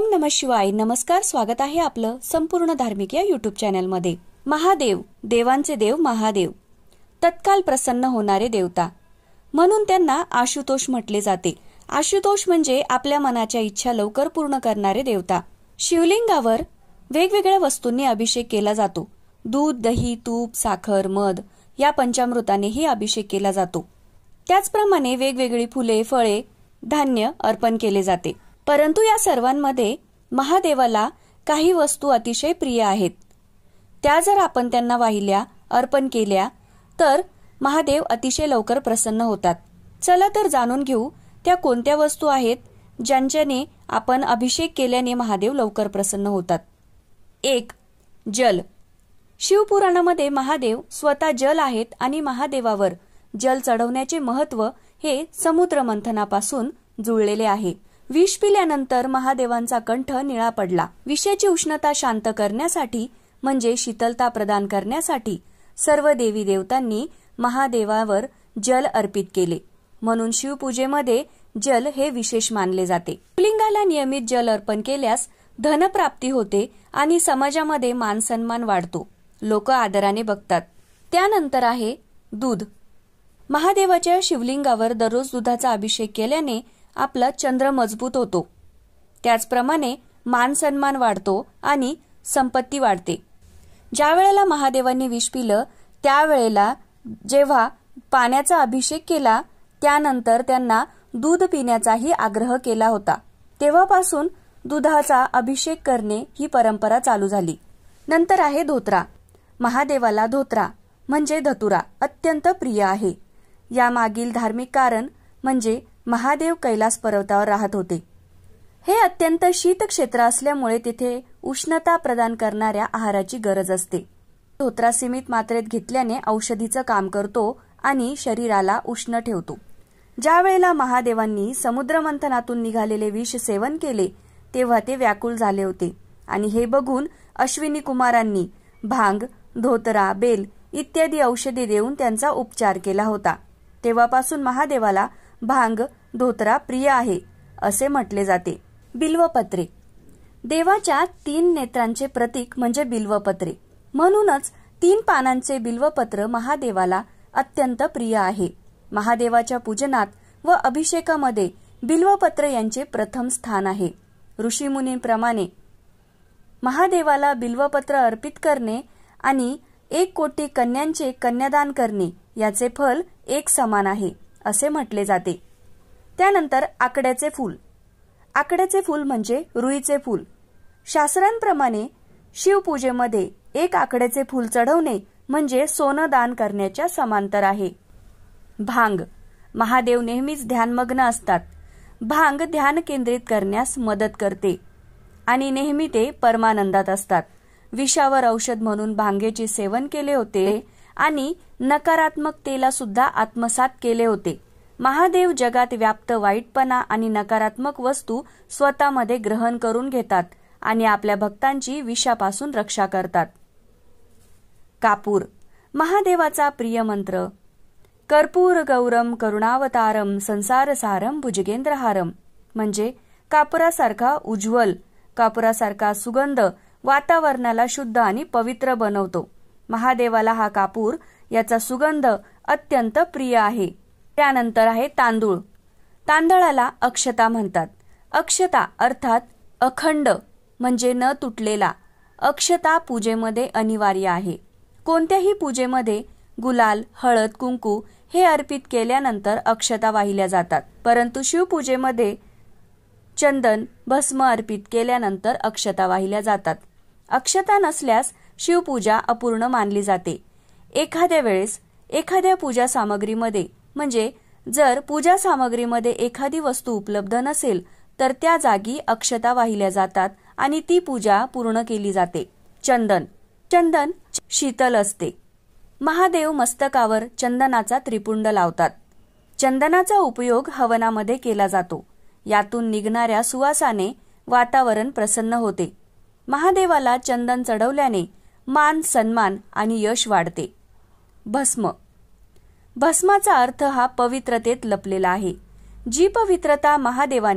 नमः शिवाय. नमस्कार, स्वागत आहे आपलं संपूर्ण धार्मिक या युट्यूब चॅनलमध्ये. महादेव, देवांचे देव महादेव, तत्काल प्रसन्न होणारे देवता, म्हणून त्यांना आशुतोष म्हटले जाते. आशुतोष म्हणजे आपल्या मनाच्या इच्छा लवकर पूर्ण करणारे देवता. शिवलिंगावर वेगवेगळ्या वस्तूंनी अभिषेक केला जातो. दूध, दही, तूप, साखर, मध या पंचामृतानेही अभिषेक केला जातो. त्याचप्रमाणे वेगवेगळी फुले, फळे, धान्य अर्पण केले जाते. परंतु या सर्वांमध्ये महादेवाला काही वस्तू अतिशय प्रिय आहेत. त्या जर आपण त्यांना वाहिल्या, अर्पण केल्या तर महादेव अतिशय लवकर प्रसन्न होतात. चला तर जाणून घेऊ त्या कोणत्या वस्तू आहेत ज्यांच्याने आपण अभिषेक केल्याने महादेव लवकर प्रसन्न होतात. 1. जल. शिवपुराणामध्ये महादेव स्वतः जल आहेत आणि महादेवावर जल चढवण्याचे महत्त्व हे समुद्र मंथनापासून जुळलेले आहे. विष पिल्यानंतर महादेवांचा कंठ निळा पडला. विषाची उष्णता शांत करण्यासाठी म्हणजे शीतलता प्रदान करण्यासाठी सर्व देवी देवतांनी महादेवावर जल अर्पित केले. म्हणून शिवपूजेमध्ये जल हे विशेष मानले जाते. शिवलिंगाला नियमित जल अर्पण केल्यास धनप्राप्ती होते आणि समाजामध्ये मानसन्मान वाढतो. लोक आदराने बघतात. त्यानंतर आहे दूध. महादेवाच्या शिवलिंगावर दररोज दुधाचा अभिषेक केल्याने आपला चंद्र मजबूत होतो. त्याचप्रमाणे मान सन्मान वाढतो आणि संपत्ती वाढते. ज्या वेळेला महादेवांनी विष पिलं त्यावेळेला जेव्हा पाण्याचा अभिषेक केला त्यानंतर त्यांना दूध पिण्याचाही आग्रह केला होता. तेव्हापासून दुधाचा अभिषेक करणे ही परंपरा चालू झाली. नंतर आहे धोत्रा. महादेवाला धोत्रा म्हणजे धतुरा अत्यंत प्रिय आहे. यामागील धार्मिक कारण म्हणजे महादेव कैलास पर्वतावर राहत होते. हे अत्यंत शीत क्षेत्र असल्यामुळे तिथे उष्णता प्रदान करणाऱ्या आहाराची गरज असते. धोत्रा सीमित मात्रेत घेतल्याने औषधीचं काम करतो आणि शरीराला उष्ण ठेवतो. ज्या वेळेला महादेवांनी समुद्रमंथनातून निघालेले विष सेवन केले तेव्हा ते व्याकुळ झाले होते आणि हे बघून अश्विनी कुमारांनी भांग, धोतरा, बेल इत्यादी औषधे देऊन त्यांचा उपचार केला होता. तेव्हापासून महादेवाला भांग, धोतरा प्रिय आहे असे म्हटले जाते. बिल्वपत्रे. देवाच्या 3 नेत्रांचे प्रतीक म्हणजे बिल्वपत्रे. म्हणूनच 3 पानांचे बिल्वपत्र महादेवाला अत्यंत प्रिय आहे. महादेवाच्या पूजनात व अभिषेकामध्ये बिल्वपत्र यांचे प्रथम स्थान आहे. ऋषीमुनींप्रमाणे महादेवाला बिल्वपत्र अर्पित करणे आणि 1 कोटी कन्यांचे कन्यादान करणे याचे फल एक समान आहे असे म्हटले जाते. त्यानंतर आकड्याचे फूल. आकड्याचे फूल म्हणजे रुईचे फूल. शास्त्रांप्रमाणे शिवपूजेमध्ये 1 आकड्याचे फूल चढवणे म्हणजे सोनं दान करण्याच्या समांतर आहे. भांग. महादेव नेहमीच ध्यानमग्न असतात. भांग ध्यान केंद्रित करण्यास मदत करते आणि नेहमी ते परमानंदात असतात. विषावर औषध म्हणून भांगेचे सेवन केले होते आणि नकारात्मकतेला सुद्धा आत्मसात केले होते. महादेव जगात व्याप्त वाईटपणा आणि नकारात्मक वस्तू स्वतःमध्ये ग्रहण करून घेतात आणि आपल्या भक्तांची विषापासून रक्षा करतात. कापूर. महादेवाचा प्रिय मंत्र. कर्पूर गौरम करुणावतारम संसारसारम भुजगेंद्रहारम म्हणजे कापुरासारखा उज्ज्वल, कापुरासारखा सुगंध वातावरणाला शुद्ध आणि पवित्र बनवतो. महादेवाला हा कापूर याचा सुगंध अत्यंत प्रिय आहे. त्यानंतर आहे तांदूळ. तांदळाला अक्षता म्हणतात. अक्षता अर्थात अखंड म्हणजे न तुटलेला. अक्षता पूजेमध्ये अनिवार्य आहे. कोणत्याही पूजेमध्ये गुलाल, हळद, कुंकू हे अर्पित केल्यानंतर अक्षता वाहिल्या जातात. परंतु शिवपूजेमध्ये चंदन, भस्म अर्पित केल्यानंतर अक्षता वाहिल्या जातात. अक्षता नसल्यास शिवपूजा अपूर्ण मानली जाते. एखाद्या वेळेस एखाद्या पूजा सामग्रीमध्ये म्हणजे जर पूजा सामग्रीमध्ये एखादी वस्तू उपलब्ध नसेल तर त्या जागी अक्षता वाहिल्या जातात आणि ती पूजा पूर्ण केली जाते. चंदन. चंदन शीतल असते. महादेव मस्तकावर चंदनाचा त्रिपुंड लावतात. चंदनाचा उपयोग हवनामध्ये केला जातो. यातून निघणाऱ्या सुवासाने वातावरण प्रसन्न होते. महादेवाला चंदन चढवल्याने मान, सन्मान आणि यश वाढते. भस्म. भस्माचा अर्थ हा पवित्रतेत लपलेला आहे. जी पवित्रता महादेवाने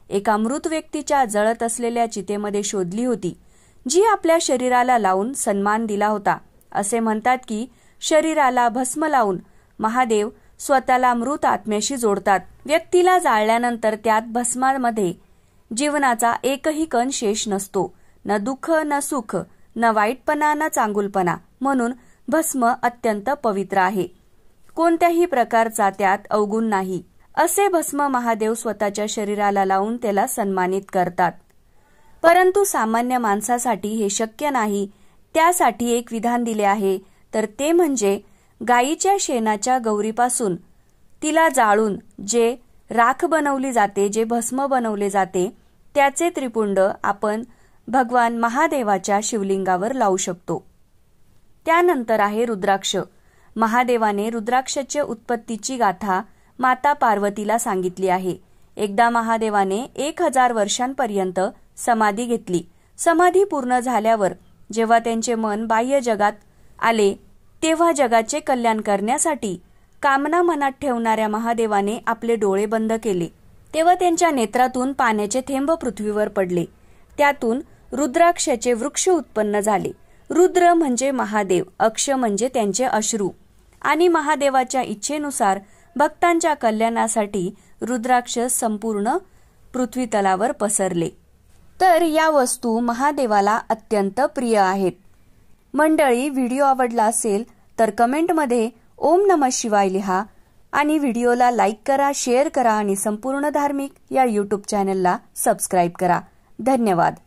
एका मृत व्यक्तीच्या जळत असलेल्या चितेमध्ये शोधली होती, जी आपल्या शरीराला लावून सन्मान दिला होता. असे म्हणतात की शरीराला भस्म लावून महादेव स्वतःला मृत आत्म्याशी जोडतात. व्यक्तीला जाळल्यानंतर त्यात भस्मामध्ये जीवनाचा एकही कण शेष नसतो. न दुःख न सुख, न वाईटपणा न चांगुलपणा. म्हणून भस्म अत्यंत पवित्र आहे. कोणत्याही प्रकारचा त्यात अवगुण नाही. असे भस्म महादेव स्वतःच्या शरीराला लावून त्याला सन्मानित करतात. परंतु सामान्य माणसासाठी हे शक्य नाही. त्यासाठी एक विधान दिले आहे, तर ते म्हणजे गायीच्या शेणाच्या गौरीपासून तिला जाळून जे राख बनवली जाते, जे भस्म बनवले जाते, त्याचे त्रिपुंड आपण भगवान महादेवाच्या शिवलिंगावर लावू शकतो. त्यानंतर आहे रुद्राक्ष. महादेवाने रुद्राक्षाच्या उत्पत्तीची गाथा माता पार्वतीला सांगितली आहे. एकदा महादेवाने 1000 वर्षांपर्यंत समाधी घेतली. समाधी पूर्ण झाल्यावर जेव्हा त्यांचे मन बाह्य जगात आले, तेव्हा जगाचे कल्याण करण्यासाठी कामना मनात ठेवणाऱ्या महादेवाने आपले डोळे बंद केले. तेव्हा त्यांच्या नेत्रातून पाण्याचे थेंब पृथ्वीवर पडले. त्यातून रुद्राक्षाचे वृक्ष उत्पन्न झाले. रुद्र म्हणजे महादेव, अक्ष म्हणजे त्यांचे अश्रू. आणि महादेवाच्या इच्छेनुसार भक्तांच्या कल्याणासाठी रुद्राक्ष संपूर्ण पृथ्वीतलावर पसरले. तर या वस्तू महादेवाला अत्यंत प्रिय आहेत. मंडळी, व्हिडिओ आवडला असेल तर कमेंटमध्ये ओम नमः शिवाय लिहा आणि व्हिडिओला लाईक करा, शेअर करा आणि संपूर्ण धार्मिक या यूट्यूब चॅनलला सबस्क्राईब करा. धन्यवाद.